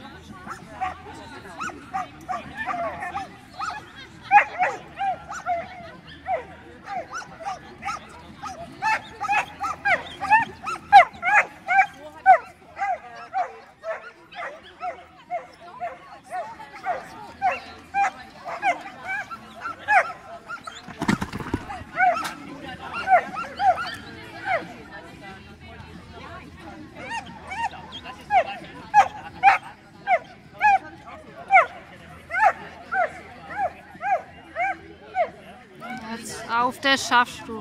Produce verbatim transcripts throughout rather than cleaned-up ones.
Auf, das schaffst du.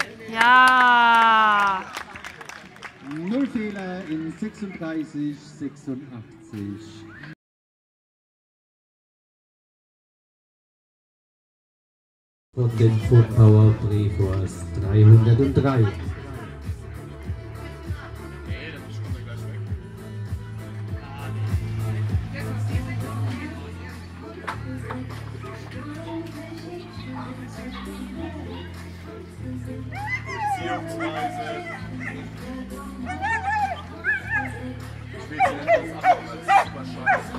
Ja. Null Fehler in sechsunddreißig, sechsundachtzig. Und den Foot Power Breforce dreihundertdrei. Beziehungsweise ich will dir etwas anderes als super scheiße.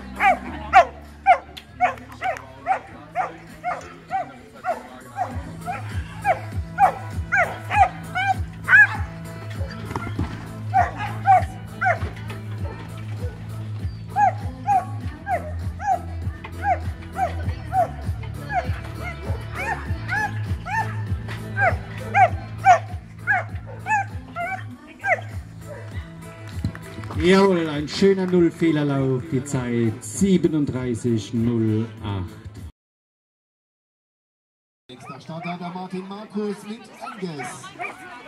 Jawohl, ein schöner Null-Fehlerlauf, die Zeit siebenunddreißig null acht. Nächster Starter der Martin Markus mit Angus.